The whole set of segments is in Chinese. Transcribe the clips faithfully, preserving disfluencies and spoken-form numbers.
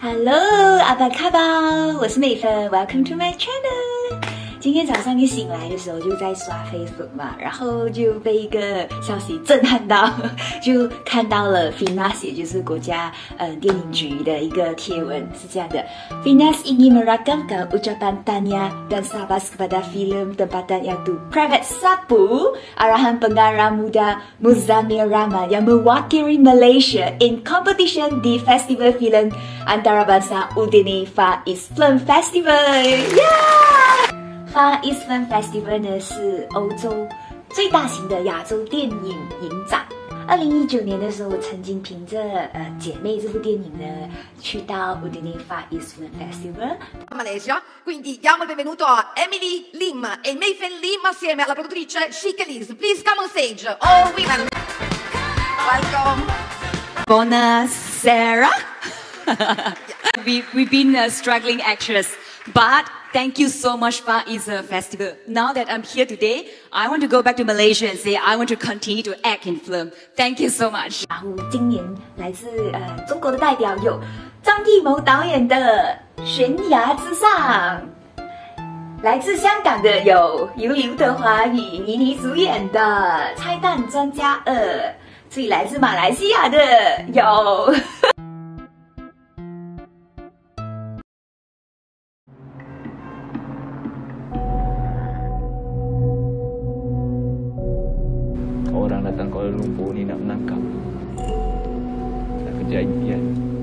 Hello， 阿巴卡宝，我是美芬 ，Welcome to my channel。今天早上一醒来的时候就在刷 Facebook 嘛，然后就被一个消息震撼到，就看到了 Finas， 也就是国家呃电影局的一个贴文，是这样的 ：Finas ingin merakamkan ucapan tahniah dan sahabat kepada filem tempatan yang tu Private Sapu arahan pengarang muda Muzammil Rahman yang mewakili Malaysia in competition di Festival Filem Antarabangsa Udine Far East Film Festival。Yeah！Far East Film Festival 呢是欧洲最大型的亚洲电影影展。二零一九年的时候，我曾经凭着呃《姐妹》这部电影呢，去到 Udine Far East Film Festival Malaysia. Quindi diamo il benvenuto a Emily Lim e Mayfen Lim assieme alla produttrice Chic Elise. Please come on stage, all women. Welcome. Bonus Sarah. we we've been a struggling actress, but thank you so much Far East Festival. Now that I'm here today, I want to go back to Malaysia and say I want to continue to act in film. Thank you so much. 然后今年来自呃中国的代表有张艺谋导演的《悬崖之上》，来自香港的有由刘德华与倪妮主演的《拆弹专家二》，所以来自马来西亚的有。 Orang datang Kuala Lumpur ni nak menangkap, nak kejadian.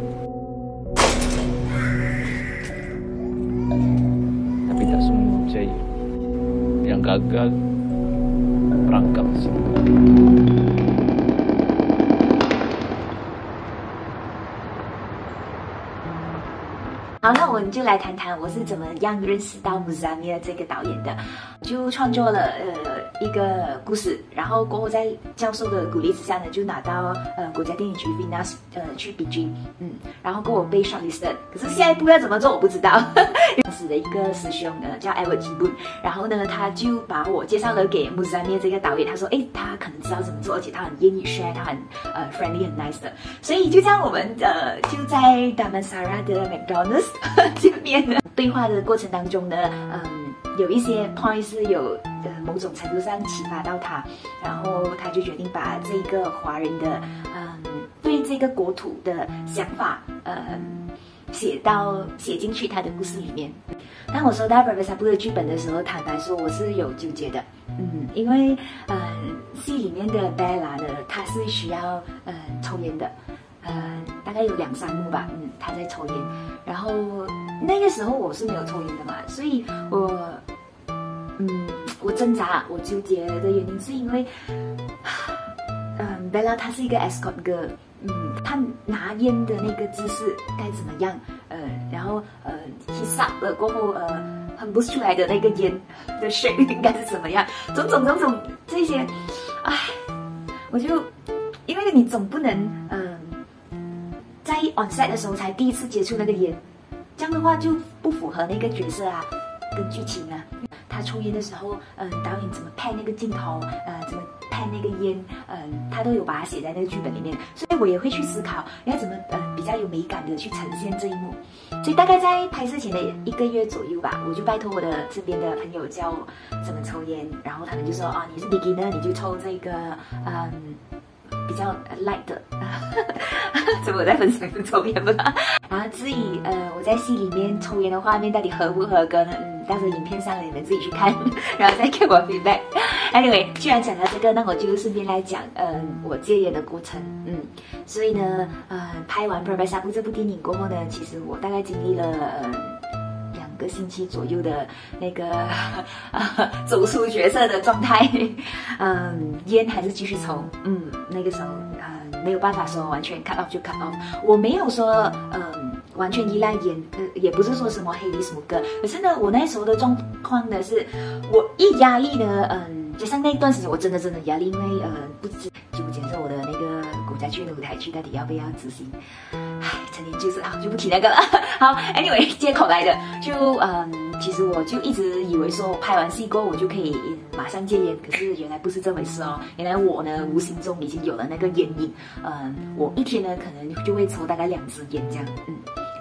Tapi tak semua percaya. Yang gagal perangkap semua. 好，那我们就来谈谈我是怎么样认识到 Muzammil 这个导演的。就创作了呃一个故事，然后过后在教授的鼓励之下呢，就拿到呃国家电影局 Finas 呃去比军，嗯，然后过后被 shortlisted。可是下一步要怎么做我不知道。当时的一个师兄呢叫 Edward Kibun， 然后呢他就把我介绍了给 Muzammil 这个导演，他说，哎，他可能知道怎么做，而且他很愿意 share， 他很呃 friendly 很 nice 的，所以就这样我们呃就在 Damansara 的 McDonald's 见面了。对话的过程当中呢，嗯，有一些 point 是有呃某种程度上启发到他，然后他就决定把这个华人的嗯对这个国土的想法，嗯写到写进去他的故事里面。当我收到 Private Sapu 的剧本的时候，坦白说我是有纠结的，嗯，因为嗯戏里面的 Bella 呢，她是需要嗯抽烟的。呃，大概有两三幕吧，嗯，他在抽烟，然后那个时候我是没有抽烟的嘛，所以我，嗯，我挣扎，我纠结的原因是因为，嗯 ，Bella 她是一个 escort girl， 嗯，她拿烟的那个姿势该怎么样，呃，然后呃 ，he suck 了过后，呃，喷不出来的那个烟的 shape 应该是怎么样，种种种种这些，唉，我就，因为你总不能，嗯、呃。在 on set 的时候才第一次接触那个烟，这样的话就不符合那个角色啊，跟剧情啊。他抽烟的时候，嗯，导演怎么拍那个镜头，呃，怎么拍那个烟，嗯，他都有把它写在那个剧本里面，所以我也会去思考要怎么，呃，比较有美感的去呈现这一幕。所以大概在拍摄前的一个月左右吧，我就拜托我的身边的朋友教我怎么抽烟，然后他们就说，哦，你是 beginner， 你就抽这个，嗯。比较 light 的，怎么我在分享是抽烟吧？然后至于呃我在戏里面抽烟的画面到底合不合格呢？嗯，到时候影片上了你们自己去看，然后再给我 feedback。Anyway， 既然讲到这个，那我就顺便来讲，嗯、呃，我戒烟的过程。嗯，所以呢，呃，拍完《Private Sapu》这部电影过后呢，其实我大概经历了。呃两个星期左右的那个、呃、走出角色的状态，嗯，烟还是继续抽，嗯，那个时候呃没有办法说完全 cut off 就 cut off， 我没有说嗯完全依赖烟，呃也不是说什么黑梨什么歌，可是呢我那时候的状况呢是，我一压力呢，嗯，加上那段时间我真的真的压力，因为呃不知纠结着我的那个国家剧的舞台剧到底要不要执行。唉，陈年旧事啊，就不提那个了。好 ，anyway， 借口来的，就嗯，其实我就一直以为说拍完戏过后我就可以马上戒烟，可是原来不是这回事哦。原来我呢无形中已经有了那个烟瘾，嗯，我一天呢可能就会抽大概两支烟这样，嗯。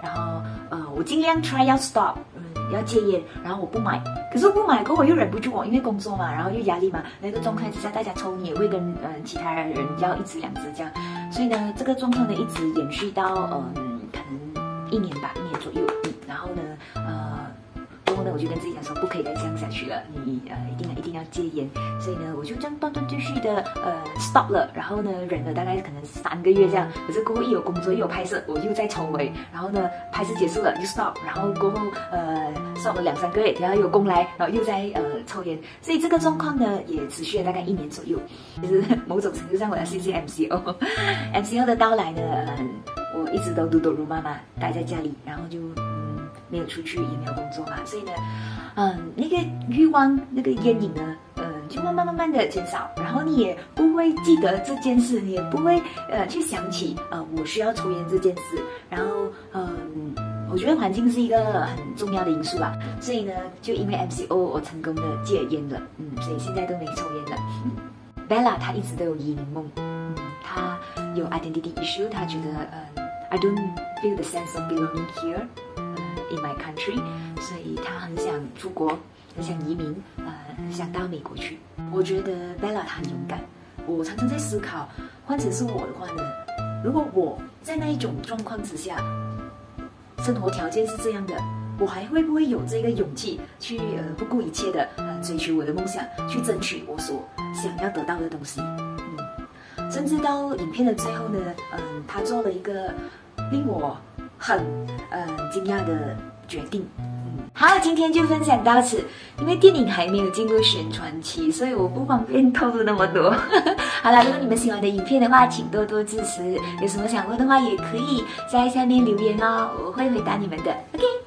然后呃，我尽量 try 要 stop， 嗯，要戒烟，然后我不买。可是我不买过后我又忍不住哦，因为工作嘛，然后又压力嘛，那个状况之下，大家抽你也会跟嗯、呃、其他人要一支两支这样，所以呢，这个状况呢一直延续到嗯可能一年吧，一年左右，嗯，然后呢呃。然后呢，我就跟自己讲说，不可以再这样下去了，你呃一定一定要戒烟。所以呢，我就这样断断续续的呃 stop 了，然后呢忍了大概可能三个月这样。可是过后一有工作一有拍摄，我又再抽回，然后呢拍摄结束了又 stop， 然后过后呃 stop 了两三个月，然后有工来，然后又在呃抽烟。所以这个状况呢也持续了大概一年左右。其实某种程度上我要谢谢 M C O，M C O 的到来呢，嗯，我一直都独斗如妈妈，待在家里，然后就。没有出去，也没有工作嘛，所以呢，嗯，那个欲望，那个烟瘾呢，嗯，就慢慢慢慢的减少，然后你也不会记得这件事，你也不会呃去想起呃我需要抽烟这件事，然后嗯，我觉得环境是一个很重要的因素啦，所以呢，就因为 M C O 我成功的戒烟了，嗯，所以现在都没抽烟了。Bella 她一直都有移民梦，嗯，她有 identity issue， 她觉得嗯 I don't feel the sense of belonging here。In my country， 所以他很想出国，很想移民，呃，很想到美国去。我觉得 Bella 她很勇敢。我常常在思考，换成是我的话呢，如果我在那一种状况之下，生活条件是这样的，我还会不会有这个勇气去呃不顾一切的呃追求我的梦想，去争取我所想要得到的东西？嗯，甚至到影片的最后呢，嗯、呃，他做了一个令我。很呃惊讶的决定，嗯，好，今天就分享到此。因为电影还没有进入宣传期，所以我不方便透露那么多。好了，如果你们喜欢的影片的话，请多多支持。有什么想问的话，也可以在下面留言哦，我会回答你们的。OK。